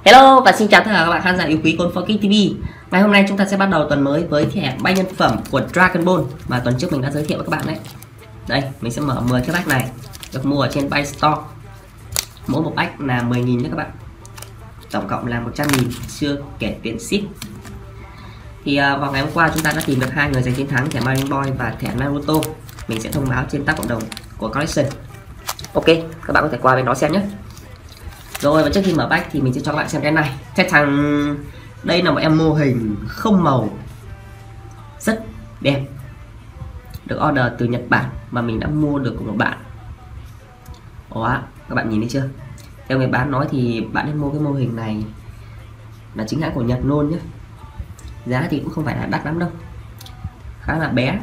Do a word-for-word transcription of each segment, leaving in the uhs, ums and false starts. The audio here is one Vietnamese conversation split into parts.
Hello và xin chào tất cả các bạn khán giả yêu quý của Forky ti vi. Ngày hôm nay chúng ta sẽ bắt đầu tuần mới với thẻ bách nhân phẩm của Dragon Ball mà tuần trước mình đã giới thiệu với các bạn đấy. Đây, mình sẽ mở mười cái bách này, được mua ở trên Buy Store. Mỗi một bách là mười nghìn nhé các bạn. Tổng cộng là một trăm nghìn, chưa kể tiền ship. Thì uh, vào ngày hôm qua chúng ta đã tìm được hai người giành chiến thắng, thẻ Marine Boy và thẻ Naruto. Mình sẽ thông báo trên tab cộng đồng của Collection. Ok, các bạn có thể qua bên đó xem nhé. Rồi, và trước khi mở bách thì mình sẽ cho các bạn xem cái này. Cái thằng đây là một em mô hình không màu rất đẹp, được order từ Nhật Bản mà mình đã mua được của một bạn. Đó, các bạn nhìn thấy chưa? Theo người bán nói thì bạn nên mua cái mô hình này là chính hãng của Nhật luôn nhé. Giá thì cũng không phải là đắt lắm đâu, khá là bé,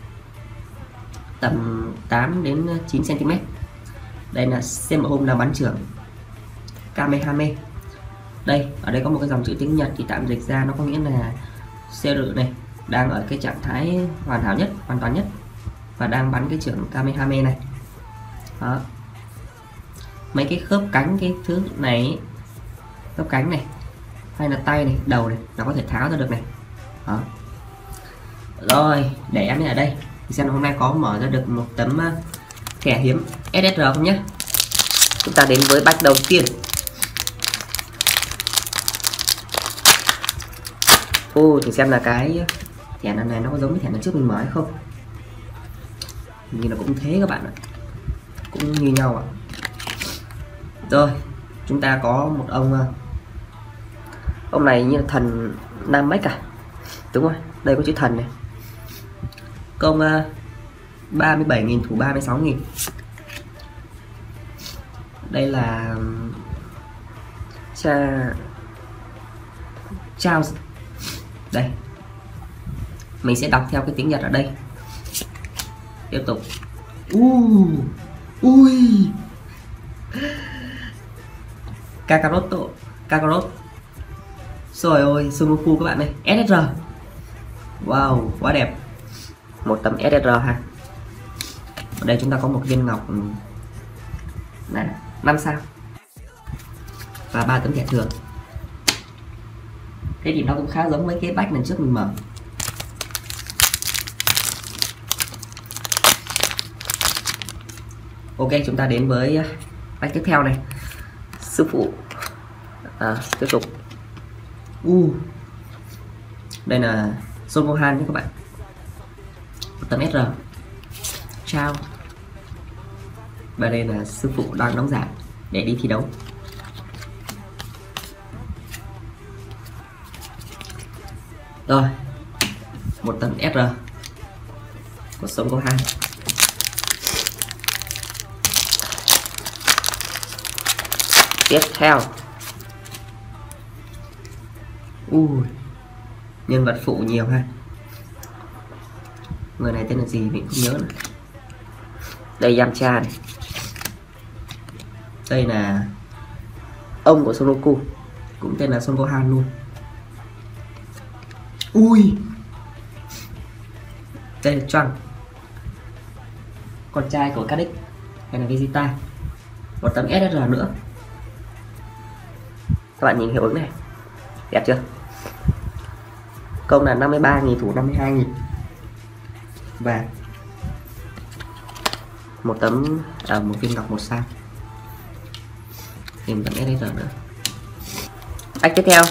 tầm tám đến chín xăng ti mét. Đây là xem một hôm là bắn trưởng Kamehame. Đây, ở đây có một cái dòng chữ tiếng Nhật thì tạm dịch ra nó có nghĩa là Seru này đang ở cái trạng thái hoàn hảo nhất, hoàn toàn nhất và đang bắn cái trưởng Kamehame này. Đó. Mấy cái khớp cánh cái thứ này, khớp cánh này hay là tay này, đầu này nó có thể tháo ra được này. Đó. Rồi, để em ở đây thì xem hôm nay có mở ra được một tấm thẻ hiếm ét ét rờ không nhé. Chúng ta đến với bách đầu tiên. Ô, thì xem là cái thẻ lần này nó có giống với thẻ lần trước mình mở hay không. Nhìn là cũng thế các bạn ạ, cũng như nhau ạ. Rồi, chúng ta có một ông ông này như là thần Nam Bách à, đúng rồi, đây có chữ thần này. Công ba mươi bảy nghìn, thủ ba mươi sáu nghìn. Đây là cha Charles. Đây, mình sẽ đọc theo cái tiếng Nhật ở đây. Tiếp tục. Uh, ui Kakaroto, Kakarot. Rồi ôi, Son Goku các bạn ơi, ét ét rờ. Wow, quá đẹp. Một tấm ét ét rờ ha. Ở đây chúng ta có một viên ngọc này, năm sao và ba tấm thẻ thường. Thế thì nó cũng khá giống với cái bách lần trước mình mở. Ok, chúng ta đến với bách tiếp theo này. Sư phụ. À, tiếp tục. Uh. Đây là Son Gohan nhé các bạn. Một tấm ét rờ. Chao. Và đây là sư phụ đang đóng giả để đi thi đấu. Rồi, một tấm ét rờ của Son Gohan. Tiếp theo, ui, nhân vật phụ nhiều ha. Người này tên là gì mình không nhớ nữa. Đây Yamcha này. Đây là ông của Son Goku, cũng tên là Son Gohan luôn. Ui, đây là Trunks, con trai của Cadix hay là Vegeta. Một tấm ét ét rờ nữa. Các bạn nhìn hiệu ứng này, đẹp chưa? Công là năm mươi ba nghìn, thủ năm mươi hai nghìn. Và một tấm à, một viên ngọc một sao. Thêm tấm ét ét rờ nữa. Bách tiếp theo.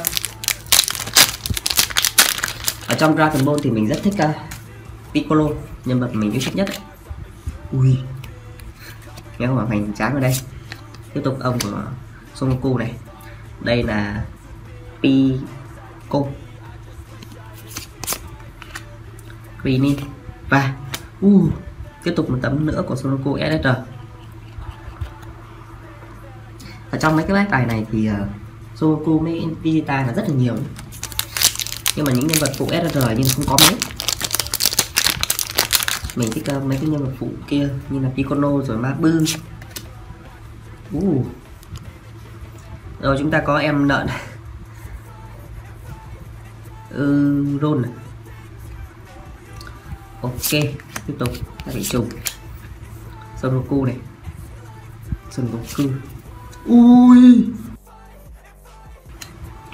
Ở trong Dragon Ball thì mình rất thích uh, Piccolo, nhân vật mình yêu thích nhất ấy. Ui, nghe không, hoành tráng ở đây. Tiếp tục ông của Son Goku này. Đây là Pico, Krillin. Và uh, tiếp tục một tấm nữa của Son Goku ét ét rờ. Ở trong mấy cái bách tài này thì uh, Son Goku với Vegeta là rất là nhiều, nhưng mà những nhân vật phụ ét ét rờ nhưng không có mấy. Mình thích uh, mấy cái nhân vật phụ kia như là Piccolo rồi Mabu. uh. Rồi chúng ta có em lợn ừ, Ron này. Ok, tiếp tục các bị trùng. Son Goku này, Son Goku. Ui,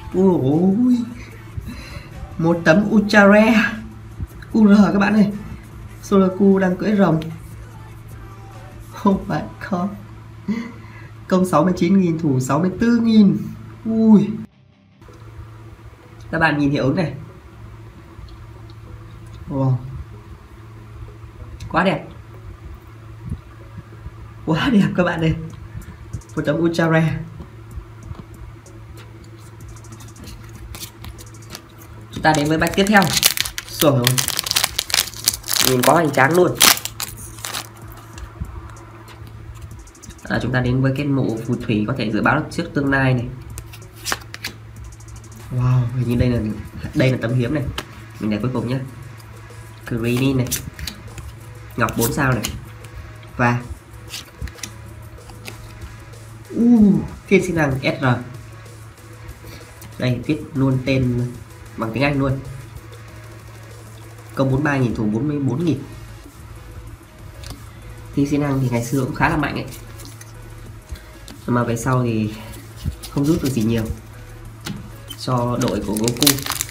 Ui, một tấm ultra rare u rờ các bạn ơi. Soloku đang cưỡi rồng. Oh my god. Công sáu mươi chín nghìn, thủ sáu mươi tư nghìn. Ui. Các bạn nhìn hiệu ứng này. Wow. Quá đẹp. Quá đẹp các bạn ơi. Một tấm ultra rare. Chúng ta đến với bạch tiếp theo. Rồi. Nhìn quá hoành tráng luôn. À, chúng ta đến với cái mộ phù thủy có thể dự báo được trước tương lai này. Wow, hình như đây là đây là tấm hiếm này. Mình để cuối cùng nhé. Green này. Ngọc bốn sao này. Và uh, thiên sinh năng ét rờ. Đây viết luôn tên bằng tiếng Anh luôn. Công bốn mươi ba nghìn, thủ bốn mươi bốn nghìn. Thiên sinh năng thì ngày xưa cũng khá là mạnh ấy, nhưng mà về sau thì không giúp được gì nhiều cho đội của Goku.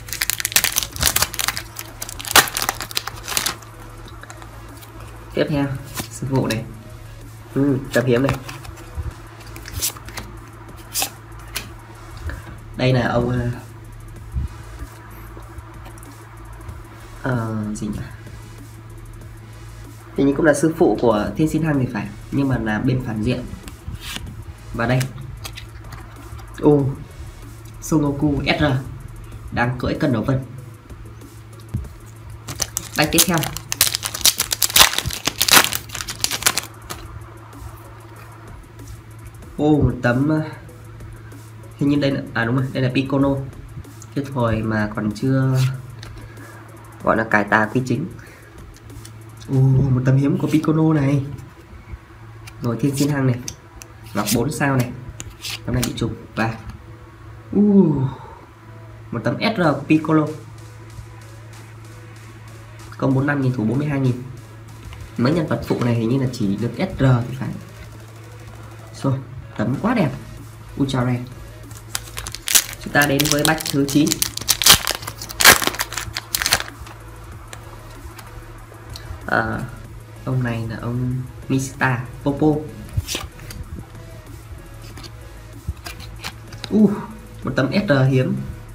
Tiếp theo sư phụ này. Ừ, tấm hiếm này. Đây là ông uh, gì nhỉ? Thì cũng là sư phụ của Thiên Sinh Hằng thì phải, nhưng mà là bên phản diện. Và đây, ô oh, Son Goku ét rờ đang cưỡi cân đấu vân. Bạch tiếp theo. Ô oh, một tấm hình như đây là, à đúng rồi, đây là Piccolo. Cái hồi mà còn chưa gọi là cải tà quy chính. Ồ, oh, một tấm hiếm của Piccolo này. Rồi Thiên Sinh Hằng này. Ngọc bốn sao này. Tấm này bị trùng. Và uh, một tấm ét rờ của Piccolo. Công bốn mươi lăm nghìn, thủ bốn mươi hai nghìn. Mấy nhân vật phụ này hình như là chỉ được ét rờ thì phải. Rồi, tấm quá đẹp. Ultra rare. Chúng ta đến với batch thứ chín. À, ông này là ông Mista Popo. Uh, một tấm ét rờ hiếm.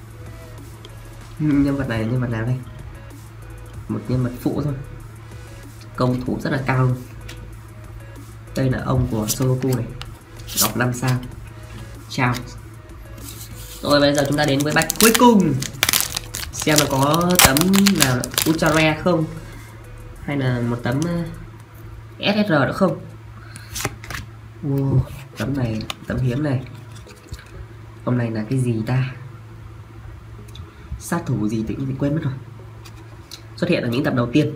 Nhân vật này là nhân vật nào đây? Một nhân vật phụ thôi. Công thủ rất là cao luôn. Đây là ông của Son Goku này. Ngọc năm sao. Chào. Rồi bây giờ chúng ta đến với batch cuối cùng. Xem là có tấm nào ultra rare không, hay là một tấm ét ét rờ nữa không. Wow, tấm này, tấm hiếm này. Hôm nay là cái gì ta? Sát thủ gì tự nhiên quên mất rồi. Xuất hiện ở những tập đầu tiên.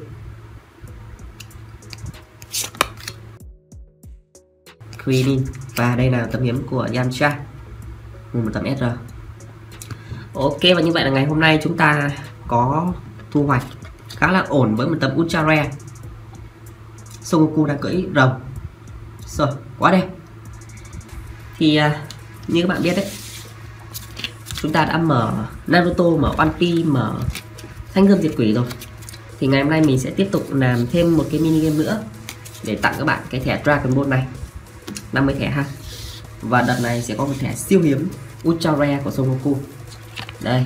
Krillin. Và đây là tấm hiếm của Yamcha. Một tấm ét rờ. Ok, và như vậy là ngày hôm nay chúng ta có thu hoạch khá là ổn với một tấm ultra rare. Son Goku đang cưỡi rồng. Rồi, quá đẹp. Thì uh, như các bạn biết đấy, chúng ta đã mở Naruto, mở One Piece, mở Thanh Gươm Diệt Quỷ rồi. Thì ngày hôm nay mình sẽ tiếp tục làm thêm một cái mini game nữa để tặng các bạn cái thẻ Dragon Ball này, năm mươi thẻ ha. Và đợt này sẽ có một thẻ siêu hiếm ultra rare của Son Goku. Đây,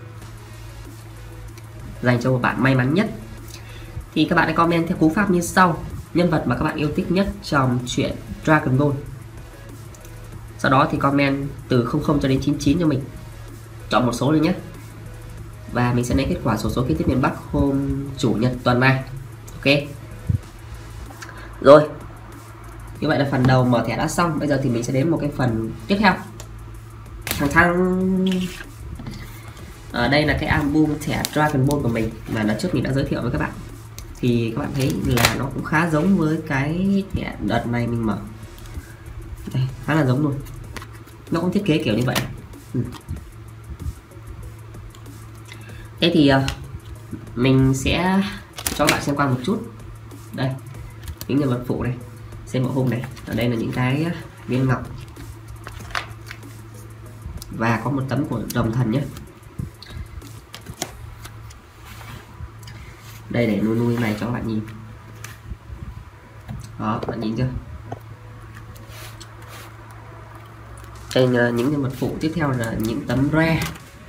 dành cho một bạn may mắn nhất. Thì các bạn hãy comment theo cú pháp như sau: nhân vật mà các bạn yêu thích nhất trong truyện Dragon Ball. Sau đó thì comment từ không không cho đến chín chín cho mình. Chọn một số rồi nhé. Và mình sẽ lấy kết quả sổ số kế tiếp miền Bắc hôm chủ nhật tuần này. Ok. Rồi, như vậy là phần đầu mở thẻ đã xong. Bây giờ thì mình sẽ đến một cái phần tiếp theo. Thằng thằng ở đây là cái album thẻ Dragon Ball của mình mà lần trước mình đã giới thiệu với các bạn. Thì các bạn thấy là nó cũng khá giống với cái thẻ đợt này mình mở. Đây, khá là giống luôn. Nó cũng thiết kế kiểu như vậy. Ừ. Thế thì uh, mình sẽ cho các bạn xem qua một chút. Đây, những nhân vật phụ này, xem bộ hôm này. Ở đây là những cái viên ngọc. và có một tấm của rồng thần nhé. Đây để nuôi nuôi này cho các bạn nhìn. Đó, các bạn nhìn chưa? Đây là những nhân vật phụ. Tiếp theo là những tấm rare.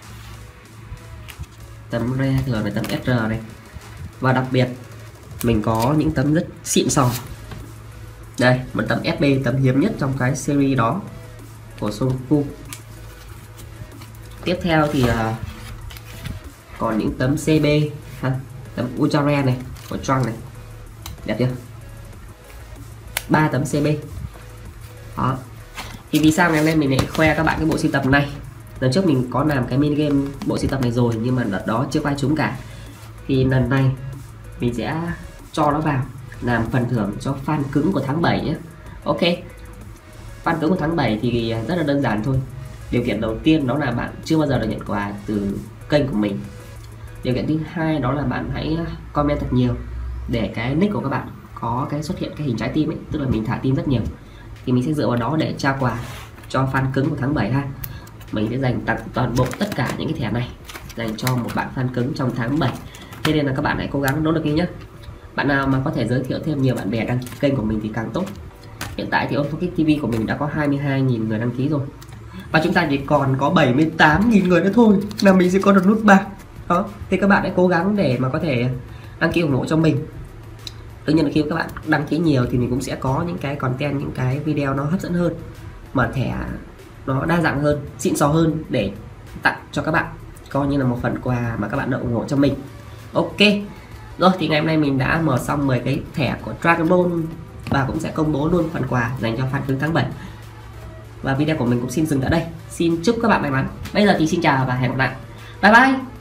Tấm rare thường là tấm ét rờ này. Và đặc biệt mình có những tấm rất xịn sò. Đây, một tấm ép bê, tấm hiếm nhất trong cái series đó của Son Goku. Tiếp theo thì uh, còn những tấm xê bê ha, tấm ultra rare này của Trunks này. Đẹp chưa? ba tấm xê bê. Đó. Thì vì sao ngày hôm nay mình lại khoe các bạn cái bộ sưu tập này? Lần trước mình có làm cái mini game bộ sưu tập này rồi nhưng mà đợt đó chưa có ai trúng cả. Thì lần này mình sẽ cho nó vào làm phần thưởng cho fan cứng của tháng bảy nhé. Ok. Fan cứng của tháng bảy thì rất là đơn giản thôi. Điều kiện đầu tiên đó là bạn chưa bao giờ được nhận quà từ kênh của mình. Điều kiện thứ hai đó là bạn hãy comment thật nhiều để cái nick của các bạn có cái xuất hiện cái hình trái tim ấy, tức là mình thả tim rất nhiều. Thì mình sẽ dựa vào đó để trao quà cho fan cứng của tháng bảy ha. Mình sẽ dành tặng toàn bộ tất cả những cái thẻ này dành cho một bạn fan cứng trong tháng bảy. Thế nên là các bạn hãy cố gắng nỗ lực đi nhé. Bạn nào mà có thể giới thiệu thêm nhiều bạn bè đăng ký kênh của mình thì càng tốt. Hiện tại thì OnForKids ti vi của mình đã có hai mươi hai nghìn người đăng ký rồi. Và chúng ta chỉ còn có bảy mươi tám nghìn người nữa thôi là mình sẽ có được nút bạc. Đó, thì các bạn hãy cố gắng để mà có thể đăng ký ủng hộ cho mình. Tự nhiên là khi các bạn đăng ký nhiều thì mình cũng sẽ có những cái content, những cái video nó hấp dẫn hơn, mở thẻ nó đa dạng hơn, xịn sò hơn để tặng cho các bạn, coi như là một phần quà mà các bạn đã ủng hộ cho mình. Ok. Rồi thì ngày hôm nay mình đã mở xong mười cái thẻ của Dragon Ball và cũng sẽ công bố luôn phần quà dành cho fan cứng tháng bảy. Và video của mình cũng xin dừng tại đây. Xin chúc các bạn may mắn. Bây giờ thì xin chào và hẹn gặp lại. Bye bye.